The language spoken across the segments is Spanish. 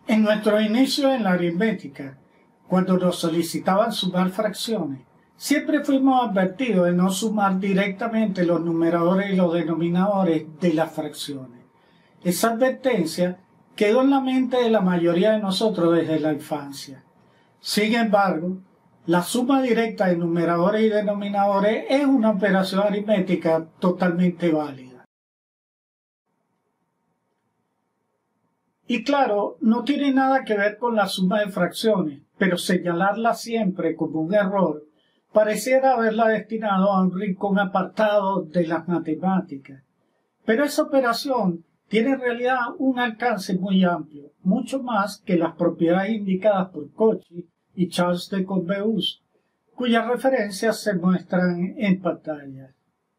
En nuestro inicio en la aritmética, cuando nos solicitaban sumar fracciones, siempre fuimos advertidos de no sumar directamente los numeradores y los denominadores de las fracciones. Esa advertencia quedó en la mente de la mayoría de nosotros desde la infancia. Sin embargo, la suma directa de numeradores y denominadores es una operación aritmética totalmente válida. Y claro, no tiene nada que ver con la suma de fracciones, pero señalarla siempre como un error pareciera haberla destinado a un rincón apartado de las matemáticas. Pero esa operación tiene en realidad un alcance muy amplio, mucho más que las propiedades indicadas por Cauchy y Charles de Courbevoie, cuyas referencias se muestran en pantalla.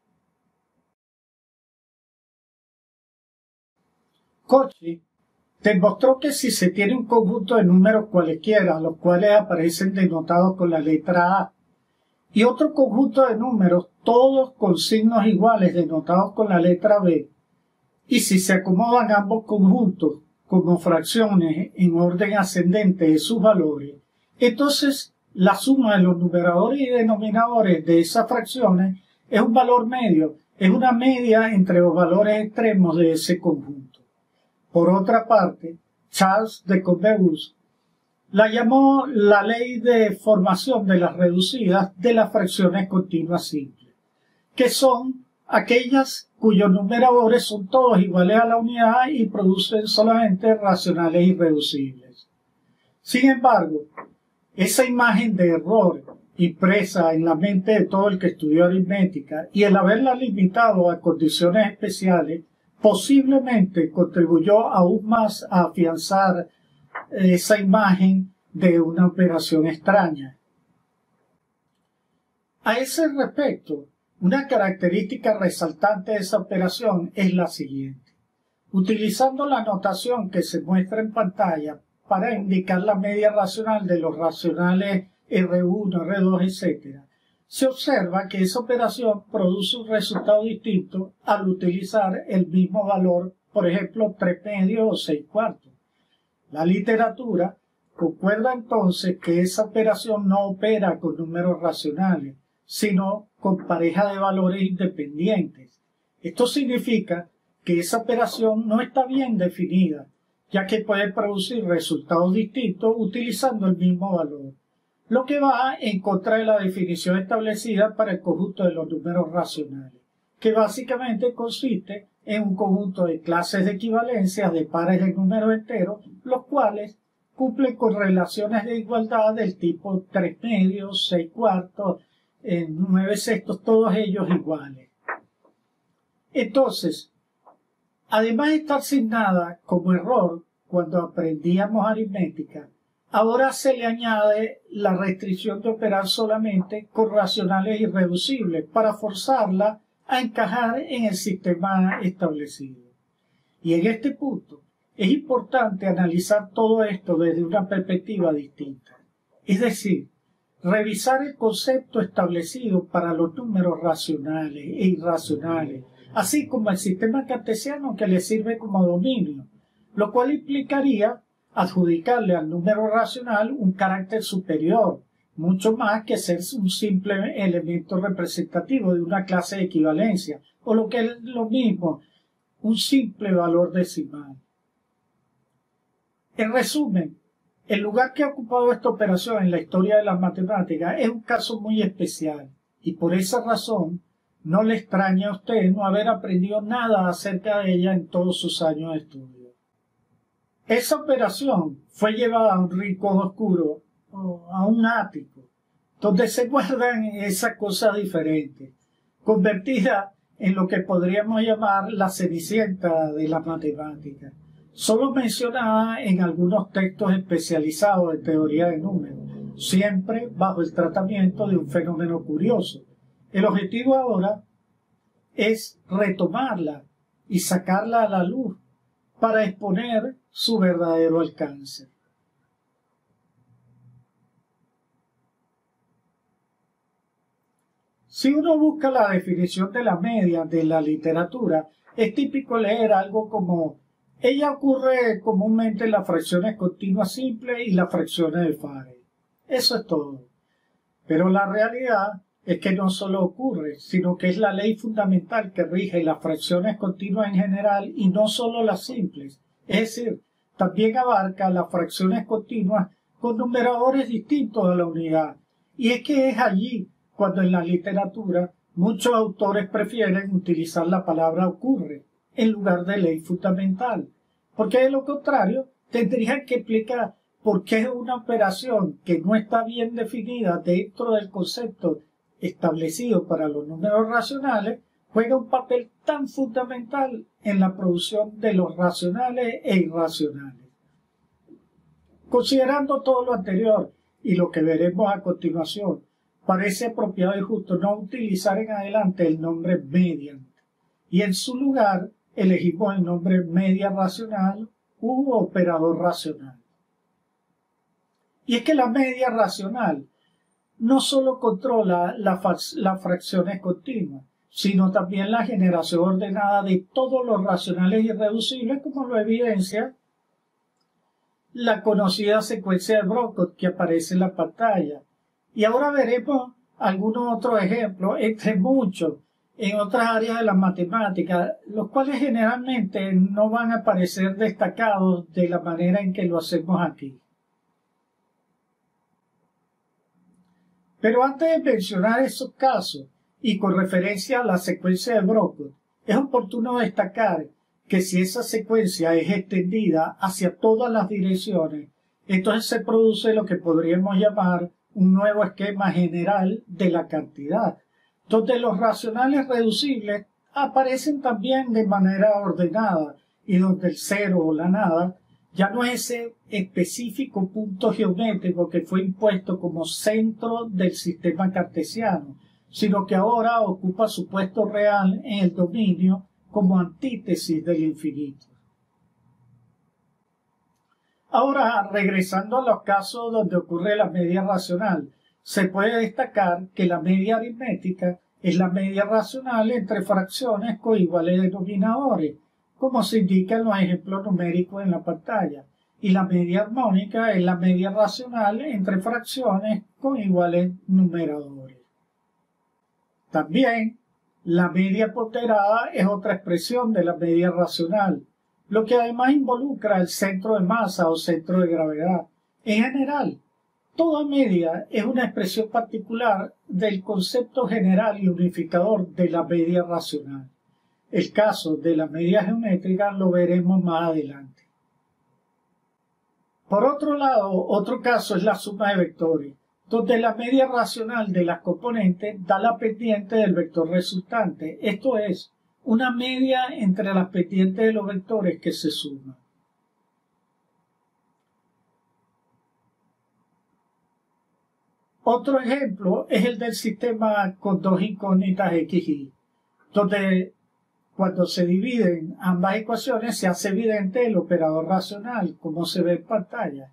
Cauchy demostró que si se tiene un conjunto de números cualesquiera, los cuales aparecen denotados con la letra A, y otro conjunto de números, todos con signos iguales denotados con la letra B, y si se acomodan ambos conjuntos como fracciones en orden ascendente de sus valores, entonces la suma de los numeradores y denominadores de esas fracciones es un valor medio, es una media entre los valores extremos de ese conjunto. Por otra parte, Charles de Courbevoie la llamó la ley de formación de las reducidas de las fracciones continuas simples, que son aquellas cuyos numeradores son todos iguales a la unidad y producen solamente racionales irreducibles. Sin embargo, esa imagen de error impresa en la mente de todo el que estudió aritmética y el haberla limitado a condiciones especiales posiblemente contribuyó aún más a afianzar esa imagen de una operación extraña. A ese respecto, una característica resaltante de esa operación es la siguiente. Utilizando la notación que se muestra en pantalla para indicar la media racional de los racionales R1, R2, etc., se observa que esa operación produce un resultado distinto al utilizar el mismo valor, por ejemplo, 3 medios o 6 cuartos. La literatura concuerda entonces que esa operación no opera con números racionales, sino con pareja de valores independientes. Esto significa que esa operación no está bien definida, ya que puede producir resultados distintos utilizando el mismo valor, lo que va en contra de la definición establecida para el conjunto de los números racionales, que básicamente consiste en un conjunto de clases de equivalencias de pares de números enteros, los cuales cumplen con relaciones de igualdad del tipo 3 medios, 6 cuartos, 9 sextos, todos ellos iguales. Entonces, además de estar asignada como error cuando aprendíamos aritmética, ahora se le añade la restricción de operar solamente con racionales irreducibles para forzarla a encajar en el sistema establecido. Y en este punto es importante analizar todo esto desde una perspectiva distinta. Es decir, revisar el concepto establecido para los números racionales e irracionales, así como el sistema cartesiano que le sirve como dominio, lo cual implicaría adjudicarle al número racional un carácter superior, mucho más que ser un simple elemento representativo de una clase de equivalencia, o lo que es lo mismo, un simple valor decimal. En resumen, el lugar que ha ocupado esta operación en la historia de las matemáticas es un caso muy especial, y por esa razón no le extraña a usted no haber aprendido nada acerca de ella en todos sus años de estudio. Esa operación fue llevada a un rincón oscuro, a un ático, donde se guardan esas cosas diferentes, convertida en lo que podríamos llamar la cenicienta de la matemática, solo mencionada en algunos textos especializados en teoría de números, siempre bajo el tratamiento de un fenómeno curioso. El objetivo ahora es retomarla y sacarla a la luz para exponer su verdadero alcance. Si uno busca la definición de la media de la literatura, es típico leer algo como Ella ocurre comúnmente en las fracciones continuas simples y las fracciones de Faraday. Eso es todo. Pero la realidad es que no solo ocurre, sino que es la ley fundamental que rige las fracciones continuas en general y no solo las simples. Es decir, también abarca las fracciones continuas con numeradores distintos a la unidad. Y es que es allí cuando en la literatura muchos autores prefieren utilizar la palabra ocurre en lugar de ley fundamental, porque de lo contrario tendrían que explicar por qué una operación que no está bien definida dentro del concepto establecido para los números racionales juega un papel tan fundamental en la producción de los racionales e irracionales. Considerando todo lo anterior y lo que veremos a continuación, parece apropiado y justo no utilizar en adelante el nombre mediant, y en su lugar elegimos el nombre media racional u operador racional. Y es que la media racional no solo controla las fracciones continuas, sino también la generación ordenada de todos los racionales irreducibles, como lo evidencia la conocida secuencia de Brockott que aparece en la pantalla. Y ahora veremos algunos otros ejemplos, entre muchos, en otras áreas de la matemática, los cuales generalmente no van a aparecer destacados de la manera en que lo hacemos aquí. Pero antes de mencionar esos casos, y con referencia a la secuencia de Brockott, es oportuno destacar que si esa secuencia es extendida hacia todas las direcciones, entonces se produce lo que podríamos llamar un nuevo esquema general de la cantidad, donde los racionales reducibles aparecen también de manera ordenada y donde el cero o la nada ya no es ese específico punto geométrico que fue impuesto como centro del sistema cartesiano, sino que ahora ocupa su puesto real en el dominio como antítesis del infinito. Ahora, regresando a los casos donde ocurre la media racional, se puede destacar que la media aritmética es la media racional entre fracciones con iguales denominadores, como se indica en los ejemplos numéricos en la pantalla, y la media armónica es la media racional entre fracciones con iguales numeradores. También, la media ponderada es otra expresión de la media racional, lo que además involucra el centro de masa o centro de gravedad. En general, toda media es una expresión particular del concepto general y unificador de la media racional. El caso de la media geométrica lo veremos más adelante. Por otro lado, otro caso es la suma de vectores, donde la media racional de las componentes da la pendiente del vector resultante, esto es, una media entre las pendientes de los vectores que se suman. Otro ejemplo es el del sistema con dos incógnitas x y, donde cuando se dividen ambas ecuaciones se hace evidente el operador racional, como se ve en pantalla.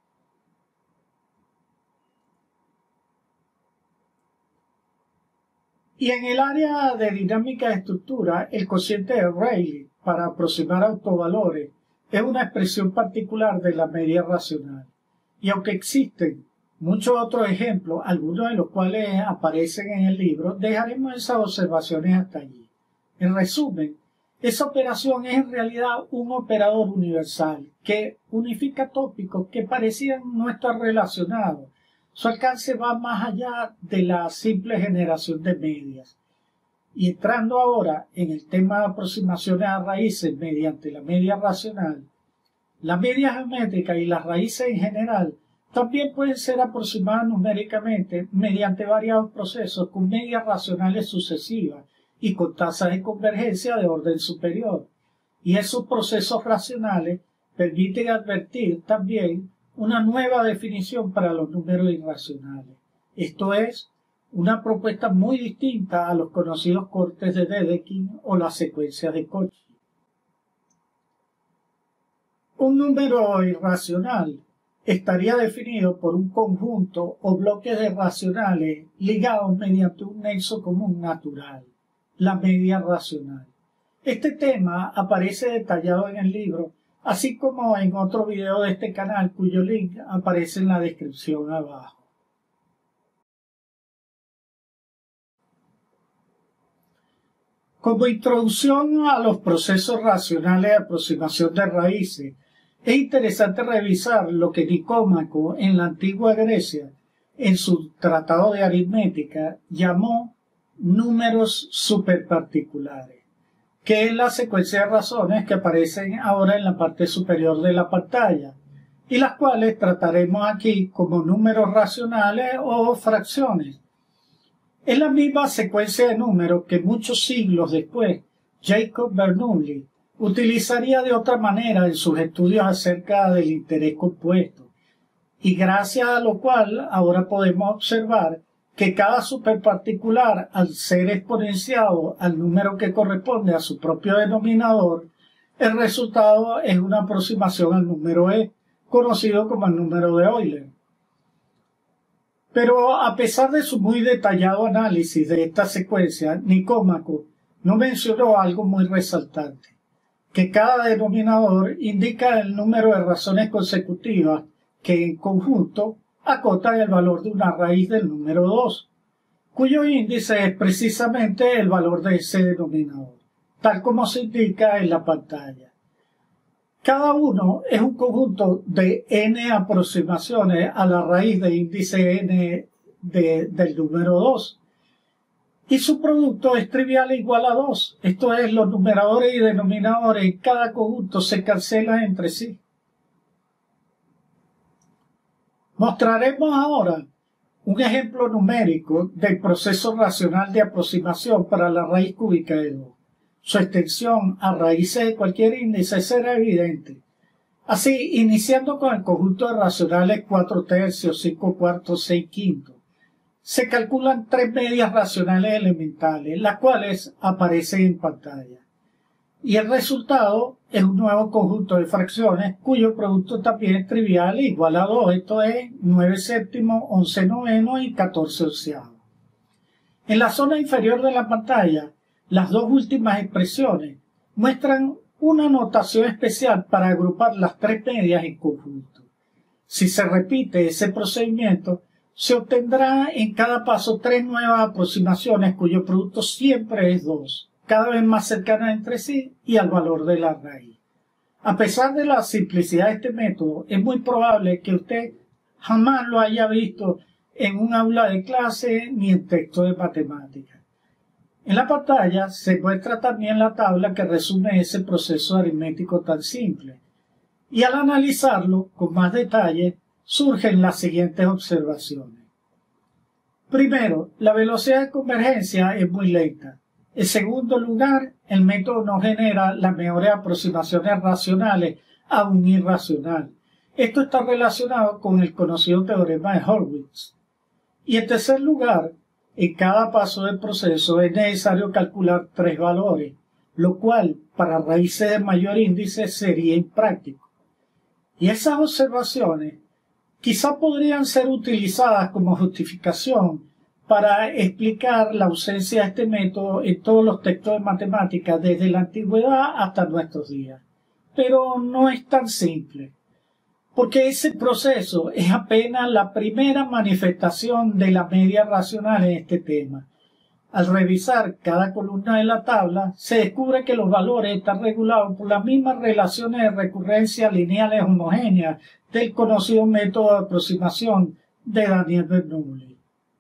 Y en el área de dinámica de estructura, el cociente de Rayleigh para aproximar autovalores es una expresión particular de la media racional. Y aunque existen muchos otros ejemplos, algunos de los cuales aparecen en el libro, dejaremos esas observaciones hasta allí. En resumen, esa operación es en realidad un operador universal que unifica tópicos que parecían no estar relacionados. Su alcance va más allá de la simple generación de medias. Y entrando ahora en el tema de aproximaciones a raíces mediante la media racional, la media geométrica y las raíces en general también pueden ser aproximadas numéricamente mediante variados procesos con medias racionales sucesivas y con tasas de convergencia de orden superior. Y esos procesos racionales permiten advertir también una nueva definición para los números irracionales. Esto es, una propuesta muy distinta a los conocidos cortes de Dedekind o las secuencias de Cauchy. Un número irracional estaría definido por un conjunto o bloques de racionales ligados mediante un nexo común natural, la media racional. Este tema aparece detallado en el libro, así como en otro video de este canal cuyo link aparece en la descripción abajo. Como introducción a los procesos racionales de aproximación de raíces, es interesante revisar lo que Nicómaco en la antigua Grecia, en su tratado de aritmética, llamó números superparticulares, que es la secuencia de razones que aparecen ahora en la parte superior de la pantalla, y las cuales trataremos aquí como números racionales o fracciones. Es la misma secuencia de números que muchos siglos después Jacob Bernoulli utilizaría de otra manera en sus estudios acerca del interés compuesto, y gracias a lo cual ahora podemos observar que cada superparticular, al ser exponenciado al número que corresponde a su propio denominador, el resultado es una aproximación al número e, conocido como el número de Euler. Pero a pesar de su muy detallado análisis de esta secuencia, Nicómaco no mencionó algo muy resaltante, que cada denominador indica el número de razones consecutivas que en conjunto acotan el valor de una raíz del número 2, cuyo índice es precisamente el valor de ese denominador, tal como se indica en la pantalla. Cada uno es un conjunto de n aproximaciones a la raíz de índice n del número 2. Y su producto es trivial e igual a 2. Esto es, los numeradores y denominadores en cada conjunto se cancelan entre sí. Mostraremos ahora un ejemplo numérico del proceso racional de aproximación para la raíz cúbica de 2. Su extensión a raíces de cualquier índice será evidente. Así, iniciando con el conjunto de racionales 4 tercios, 5 cuartos, 6 quintos, se calculan 3 medias racionales elementales, las cuales aparecen en pantalla. Y el resultado es un nuevo conjunto de fracciones cuyo producto también es trivial e igual a 2, esto es 9 séptimos, 11 novenos y 14 onceavos. En la zona inferior de la pantalla, las dos últimas expresiones muestran una notación especial para agrupar las 3 medias en conjunto. Si se repite ese procedimiento, se obtendrá en cada paso 3 nuevas aproximaciones cuyo producto siempre es 2, cada vez más cercanas entre sí y al valor de la raíz. A pesar de la simplicidad de este método, es muy probable que usted jamás lo haya visto en un aula de clase ni en texto de matemáticas. En la pantalla se muestra también la tabla que resume ese proceso aritmético tan simple. Y al analizarlo con más detalle, surgen las siguientes observaciones. Primero, la velocidad de convergencia es muy lenta. En segundo lugar, el método no genera las mejores aproximaciones racionales a un irracional. Esto está relacionado con el conocido teorema de Hurwitz. Y en tercer lugar, en cada paso del proceso es necesario calcular 3 valores, lo cual para raíces de mayor índice sería impráctico. Y esas observaciones quizá podrían ser utilizadas como justificación para explicar la ausencia de este método en todos los textos de matemáticas desde la antigüedad hasta nuestros días. Pero no es tan simple, porque ese proceso es apenas la primera manifestación de la media racional en este tema. Al revisar cada columna de la tabla, se descubre que los valores están regulados por las mismas relaciones de recurrencia lineales homogéneas del conocido método de aproximación de Daniel Bernoulli.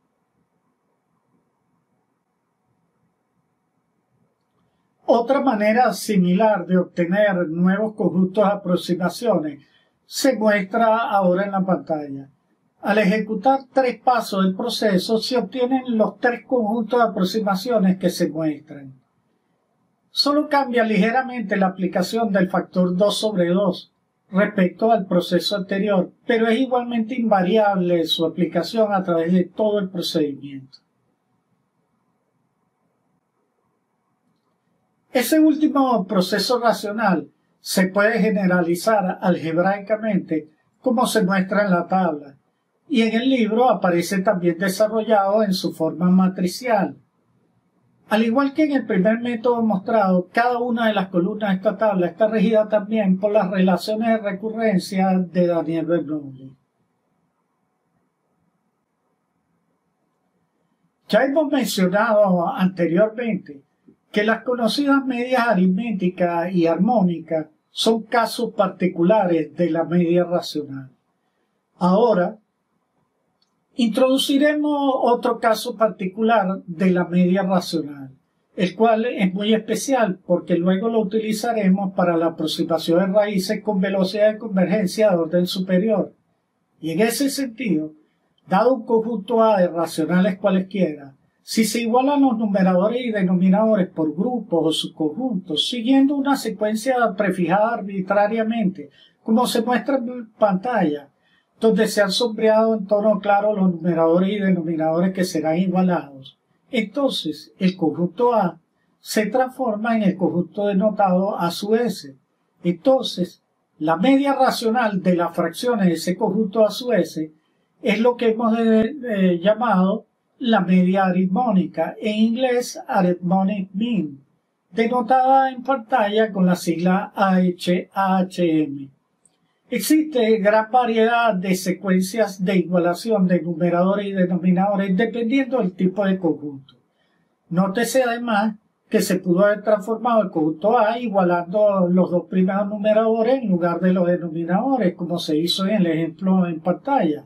Otra manera similar de obtener nuevos conjuntos de aproximaciones se muestra ahora en la pantalla. Al ejecutar 3 pasos del proceso se obtienen los 3 conjuntos de aproximaciones que se muestran. Solo cambia ligeramente la aplicación del factor 2 sobre 2 respecto al proceso anterior, pero es igualmente invariable su aplicación a través de todo el procedimiento. Ese último proceso racional se puede generalizar algebraicamente como se muestra en la tabla, y en el libro aparece también desarrollado en su forma matricial. Al igual que en el primer método mostrado, cada una de las columnas de esta tabla está regida también por las relaciones de recurrencia de Daniel-Bernoulli. Ya hemos mencionado anteriormente que las conocidas medias aritméticas y armónicas son casos particulares de la media racional. Ahora, introduciremos otro caso particular de la media racional, el cual es muy especial porque luego lo utilizaremos para la aproximación de raíces con velocidad de convergencia de orden superior. Y en ese sentido, dado un conjunto A de racionales cualesquiera, si se igualan los numeradores y denominadores por grupos o subconjuntos, siguiendo una secuencia prefijada arbitrariamente, como se muestra en pantalla, donde se han sombreado en tono claro los numeradores y denominadores que serán igualados, entonces el conjunto A se transforma en el conjunto denotado A sub S. Entonces, la media racional de las fracciones de ese conjunto A sub S es lo que hemos llamado la media aritmónica, en inglés arithmetic mean, denotada en pantalla con la sigla AHM. Existe gran variedad de secuencias de igualación de numeradores y denominadores dependiendo del tipo de conjunto. Nótese además que se pudo haber transformado el conjunto A igualando los dos primeros numeradores en lugar de los denominadores, como se hizo en el ejemplo en pantalla.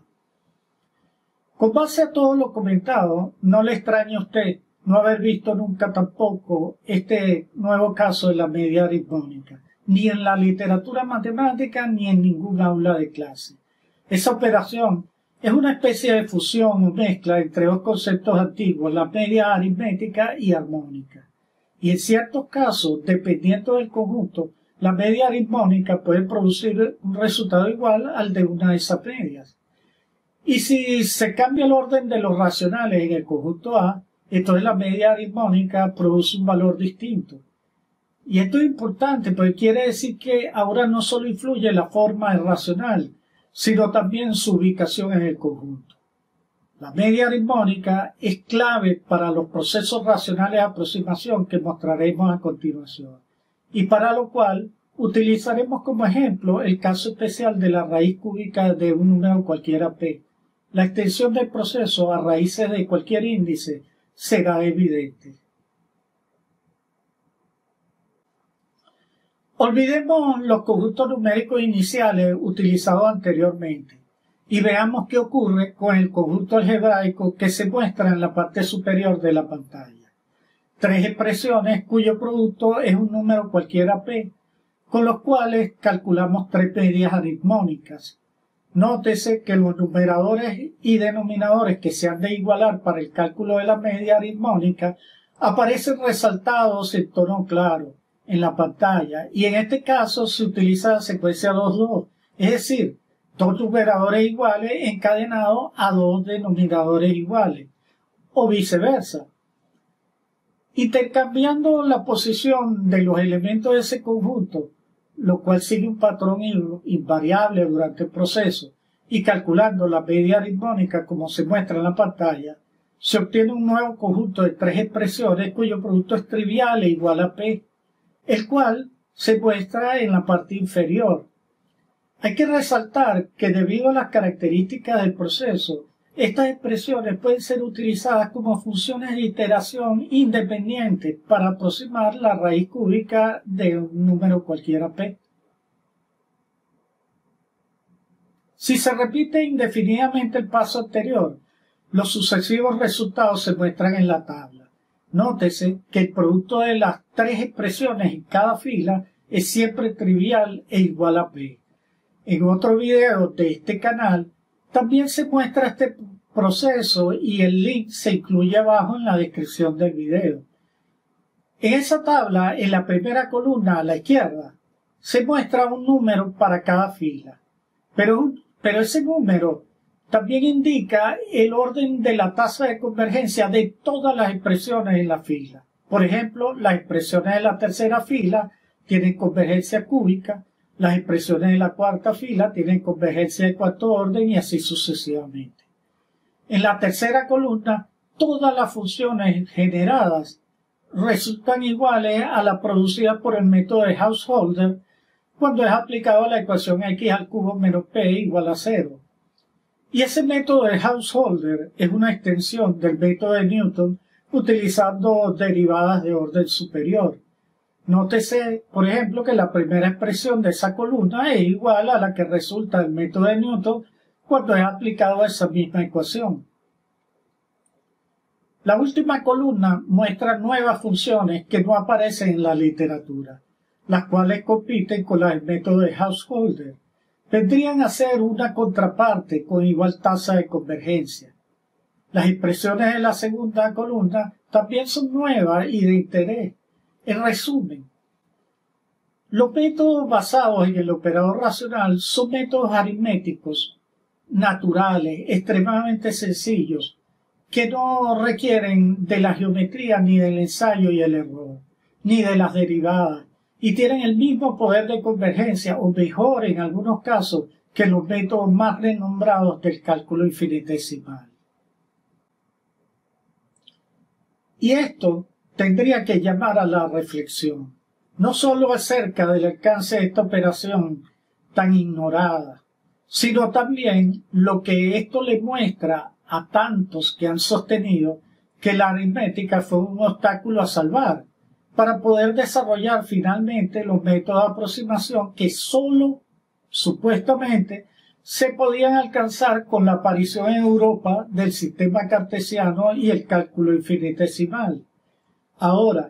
Con base a todo lo comentado, no le extrañe a usted no haber visto nunca tampoco este nuevo caso de la media aritmónica, ni en la literatura matemática ni en ningún aula de clase. Esa operación es una especie de fusión o mezcla entre dos conceptos antiguos, la media aritmética y armónica. Y en ciertos casos, dependiendo del conjunto, la media aritmónica puede producir un resultado igual al de una de esas medias. Y si se cambia el orden de los racionales en el conjunto A, entonces la media aritmónica produce un valor distinto. Y esto es importante porque quiere decir que ahora no solo influye la forma del racional, sino también su ubicación en el conjunto. La media aritmónica es clave para los procesos racionales de aproximación que mostraremos a continuación, y para lo cual utilizaremos como ejemplo el caso especial de la raíz cúbica de un número cualquiera p. La extensión del proceso a raíces de cualquier índice será evidente. Olvidemos los conjuntos numéricos iniciales utilizados anteriormente y veamos qué ocurre con el conjunto algebraico que se muestra en la parte superior de la pantalla. Tres expresiones cuyo producto es un número cualquiera p, con los cuales calculamos tres medias aritmónicas. Nótese que los numeradores y denominadores que se han de igualar para el cálculo de la media aritmónica aparecen resaltados en tono claro en la pantalla, y en este caso se utiliza la secuencia 2-2, es decir, dos numeradores iguales encadenados a dos denominadores iguales, o viceversa. Intercambiando la posición de los elementos de ese conjunto, lo cual sigue un patrón invariable durante el proceso, y calculando la media aritmónica como se muestra en la pantalla, se obtiene un nuevo conjunto de tres expresiones cuyo producto es trivial e igual a p, el cual se muestra en la parte inferior. Hay que resaltar que debido a las características del proceso, estas expresiones pueden ser utilizadas como funciones de iteración independientes para aproximar la raíz cúbica de un número cualquiera p. Si se repite indefinidamente el paso anterior, los sucesivos resultados se muestran en la tabla. Nótese que el producto de las tres expresiones en cada fila es siempre trivial e igual a p. En otro video de este canal también se muestra este proceso y el link se incluye abajo en la descripción del video. En esa tabla, en la primera columna a la izquierda, se muestra un número para cada fila, pero ese número también indica el orden de la tasa de convergencia de todas las expresiones en la fila. Por ejemplo, las expresiones de la tercera fila tienen convergencia cúbica, las expresiones de la cuarta fila tienen convergencia de cuarto orden y así sucesivamente. En la tercera columna, todas las funciones generadas resultan iguales a la producida por el método de Householder cuando es aplicado a la ecuación x al cubo menos p igual a 0. Y ese método de Householder es una extensión del método de Newton utilizando derivadas de orden superior. Nótese, por ejemplo, que la primera expresión de esa columna es igual a la que resulta del método de Newton cuando es aplicado a esa misma ecuación. La última columna muestra nuevas funciones que no aparecen en la literatura, las cuales compiten con las del método de Householder. Vendrían a ser una contraparte con igual tasa de convergencia. Las expresiones de la segunda columna también son nuevas y de interés. En resumen, los métodos basados en el operador racional son métodos aritméticos, naturales, extremadamente sencillos, que no requieren de la geometría ni del ensayo y el error, ni de las derivadas, y tienen el mismo poder de convergencia, o mejor en algunos casos, que los métodos más renombrados del cálculo infinitesimal. Y esto tendría que llamar a la reflexión, no solo acerca del alcance de esta operación tan ignorada, sino también lo que esto le muestra a tantos que han sostenido que la aritmética fue un obstáculo a salvar para poder desarrollar finalmente los métodos de aproximación que solo, supuestamente, se podían alcanzar con la aparición en Europa del sistema cartesiano y el cálculo infinitesimal. Ahora,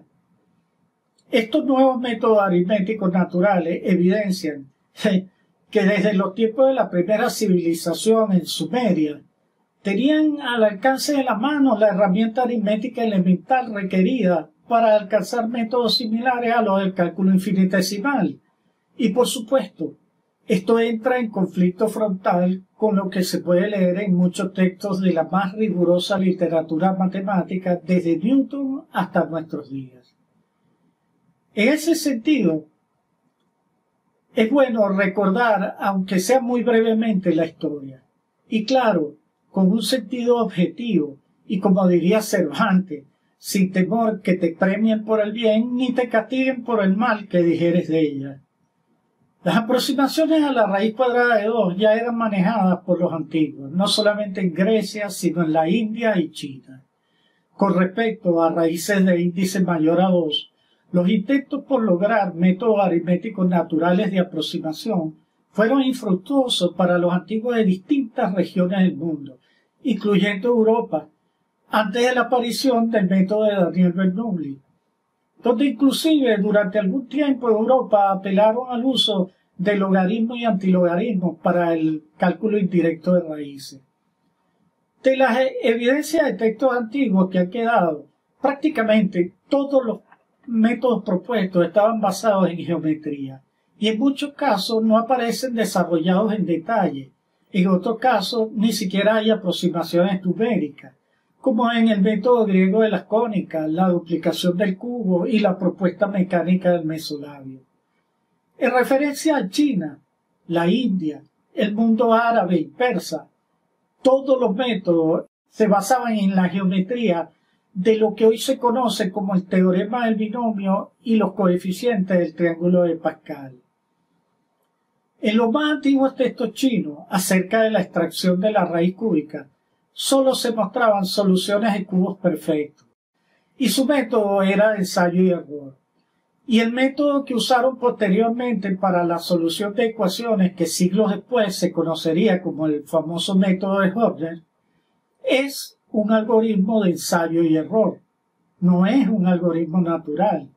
estos nuevos métodos aritméticos naturales evidencian que desde los tiempos de la primera civilización en Sumeria tenían al alcance de la mano la herramienta aritmética elemental requerida para alcanzar métodos similares a los del cálculo infinitesimal. Y por supuesto, esto entra en conflicto frontal con lo que se puede leer en muchos textos de la más rigurosa literatura matemática desde Newton hasta nuestros días. En ese sentido, es bueno recordar, aunque sea muy brevemente, la historia. Y claro, con un sentido objetivo, y como diría Cervantes, sin temor que te premien por el bien ni te castiguen por el mal que dijeres de ella. Las aproximaciones a la raíz cuadrada de 2 ya eran manejadas por los antiguos, no solamente en Grecia, sino en la India y China. Con respecto a raíces de índice mayor a 2, los intentos por lograr métodos aritméticos naturales de aproximación fueron infructuosos para los antiguos de distintas regiones del mundo, incluyendo Europa, antes de la aparición del método de Daniel Bernoulli, donde inclusive durante algún tiempo en Europa apelaron al uso de logaritmos y antilogaritmos para el cálculo indirecto de raíces. De las evidencias de textos antiguos que han quedado, prácticamente todos los métodos propuestos estaban basados en geometría, y en muchos casos no aparecen desarrollados en detalle. En otros casos ni siquiera hay aproximaciones numéricas, como en el método griego de las cónicas, la duplicación del cubo y la propuesta mecánica del mesolabio. En referencia a China, la India, el mundo árabe y persa, todos los métodos se basaban en la geometría de lo que hoy se conoce como el teorema del binomio y los coeficientes del triángulo de Pascal. En los más antiguos textos chinos acerca de la extracción de la raíz cúbica, solo se mostraban soluciones de cubos perfectos, y su método era ensayo y error. Y el método que usaron posteriormente para la solución de ecuaciones que siglos después se conocería como el famoso método de Höfner, es un algoritmo de ensayo y error, no es un algoritmo natural.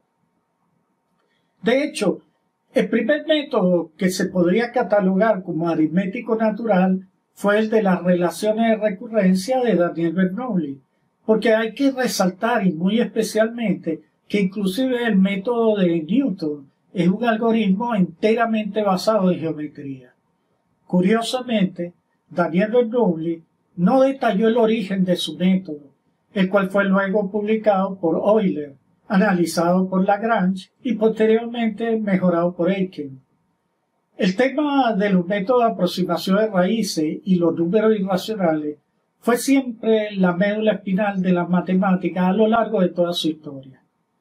De hecho, el primer método que se podría catalogar como aritmético natural fue el de las relaciones de recurrencia de Daniel Bernoulli, porque hay que resaltar, y muy especialmente, que inclusive el método de Newton es un algoritmo enteramente basado en geometría. Curiosamente, Daniel Bernoulli no detalló el origen de su método, el cual fue luego publicado por Euler, analizado por Lagrange y posteriormente mejorado por Aiken. El tema de los métodos de aproximación de raíces y los números irracionales fue siempre la médula espinal de las matemáticas a lo largo de toda su historia.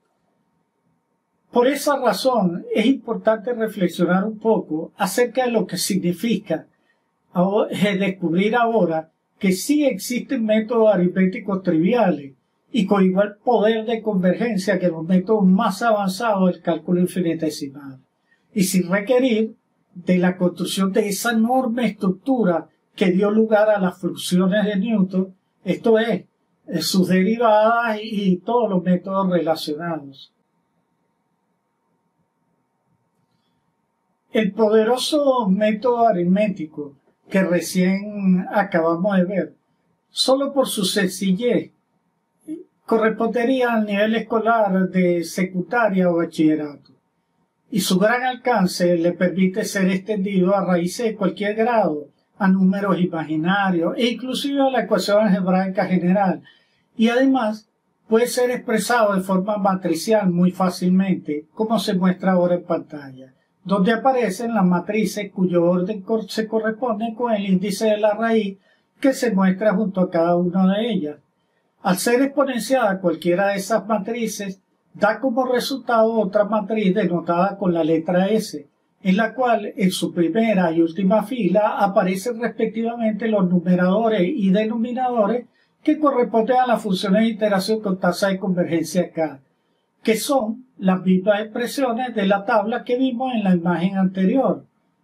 Por esa razón es importante reflexionar un poco acerca de lo que significa descubrir ahora que sí existen métodos aritméticos triviales y con igual poder de convergencia que los métodos más avanzados del cálculo infinitesimal, y sin requerir de la construcción de esa enorme estructura que dio lugar a las funciones de Newton, esto es, sus derivadas y todos los métodos relacionados. El poderoso método aritmético que recién acabamos de ver, solo por su sencillez, correspondería al nivel escolar de secundaria o bachillerato, y su gran alcance le permite ser extendido a raíces de cualquier grado, a números imaginarios e inclusive a la ecuación algebraica general, y además puede ser expresado de forma matricial muy fácilmente, como se muestra ahora en pantalla, donde aparecen las matrices cuyo orden se corresponde con el índice de la raíz que se muestra junto a cada una de ellas. Al ser exponenciada cualquiera de esas matrices, da como resultado otra matriz denotada con la letra S, en la cual en su primera y última fila aparecen respectivamente los numeradores y denominadores que corresponden a las funciones de iteración con tasa de convergencia K, que son las mismas expresiones de la tabla que vimos en la imagen anterior.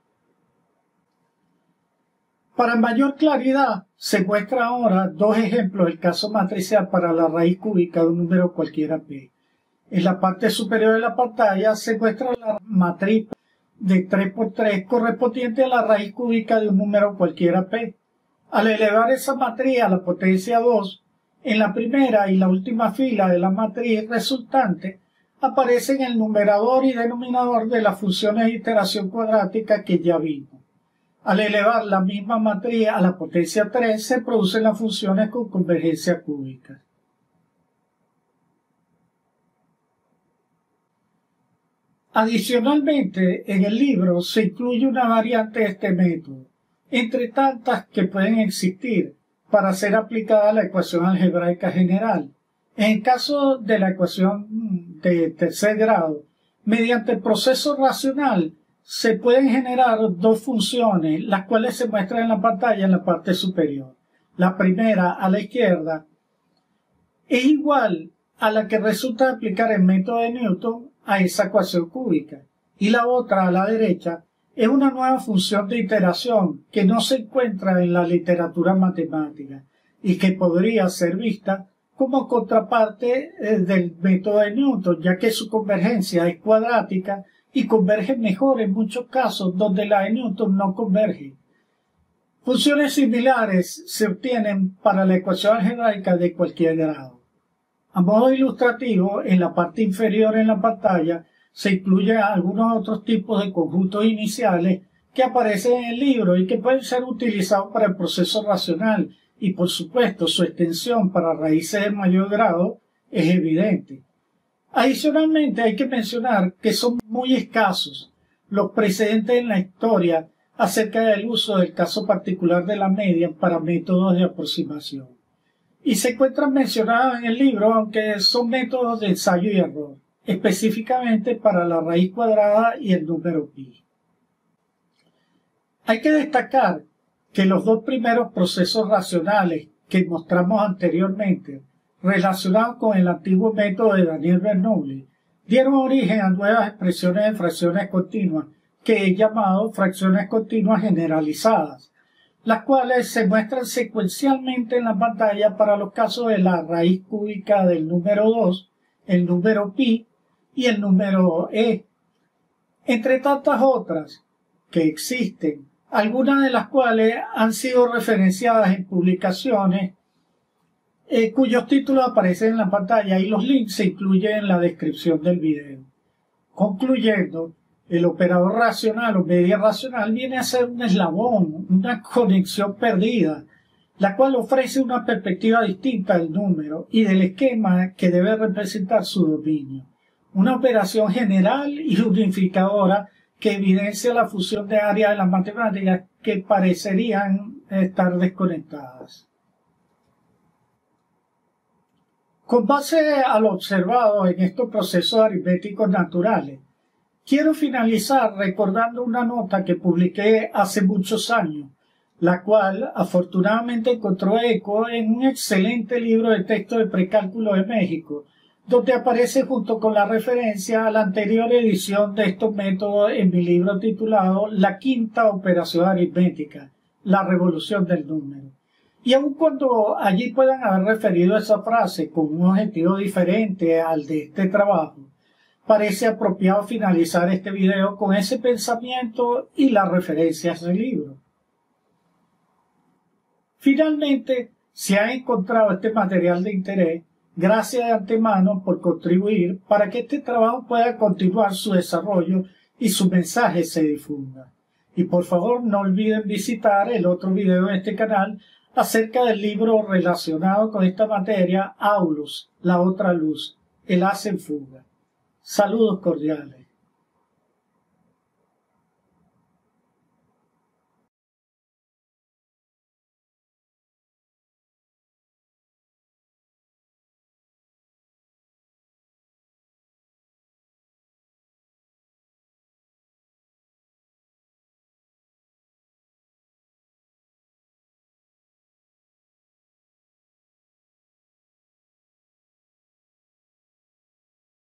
Para mayor claridad, se muestra ahora dos ejemplos del caso matricial para la raíz cúbica de un número cualquiera P. En la parte superior de la pantalla se muestra la matriz de 3×3 correspondiente a la raíz cúbica de un número cualquiera P. Al elevar esa matriz a la potencia 2, en la primera y la última fila de la matriz resultante aparecen el numerador y denominador de las funciones de iteración cuadrática que ya vimos. Al elevar la misma matriz a la potencia 3 se producen las funciones con convergencia cúbica. Adicionalmente, en el libro se incluye una variante de este método, entre tantas que pueden existir, para ser aplicada a la ecuación algebraica general. En el caso de la ecuación de tercer grado, mediante el proceso racional se pueden generar dos funciones, las cuales se muestran en la pantalla en la parte superior. La primera, a la izquierda, es igual a la que resulta aplicar el método de Newton a esa ecuación cúbica, y la otra, a la derecha, es una nueva función de iteración que no se encuentra en la literatura matemática y que podría ser vista como contraparte del método de Newton, ya que su convergencia es cuadrática y converge mejor en muchos casos donde la de Newton no converge. Funciones similares se obtienen para la ecuación algebraica de cualquier grado. A modo ilustrativo, en la parte inferior en la pantalla se incluyen algunos otros tipos de conjuntos iniciales que aparecen en el libro y que pueden ser utilizados para el proceso racional, y por supuesto su extensión para raíces de mayor grado es evidente. Adicionalmente hay que mencionar que son muy escasos los precedentes en la historia acerca del uso del caso particular de la media para métodos de aproximación, y se encuentran mencionados en el libro, aunque son métodos de ensayo y error, específicamente para la raíz cuadrada y el número pi. Hay que destacar que los dos primeros procesos racionales que mostramos anteriormente, relacionados con el antiguo método de Daniel Bernoulli, dieron origen a nuevas expresiones de fracciones continuas que he llamado fracciones continuas generalizadas, las cuales se muestran secuencialmente en la pantalla para los casos de la raíz cúbica del número 2, el número pi y el número e, entre tantas otras que existen, algunas de las cuales han sido referenciadas en publicaciones cuyos títulos aparecen en la pantalla, y los links se incluyen en la descripción del video. Concluyendo, el operador racional o media racional viene a ser un eslabón, una conexión perdida, la cual ofrece una perspectiva distinta del número y del esquema que debe representar su dominio. Una operación general y unificadora que evidencia la fusión de áreas de las matemáticas que parecerían estar desconectadas. Con base a lo observado en estos procesos aritméticos naturales, quiero finalizar recordando una nota que publiqué hace muchos años, la cual afortunadamente encontró eco en un excelente libro de texto de precálculo de México, donde aparece junto con la referencia a la anterior edición de estos métodos en mi libro titulado La quinta operación aritmética, la revolución del número. Y aun cuando allí puedan haber referido esa frase con un objetivo diferente al de este trabajo, parece apropiado finalizar este video con ese pensamiento y las referencias del libro. Finalmente, si han encontrado este material de interés, gracias de antemano por contribuir para que este trabajo pueda continuar su desarrollo y su mensaje se difunda. Y por favor no olviden visitar el otro video en este canal acerca del libro relacionado con esta materia, Aulus, la otra luz, el haz en fuga. Saludos cordiales.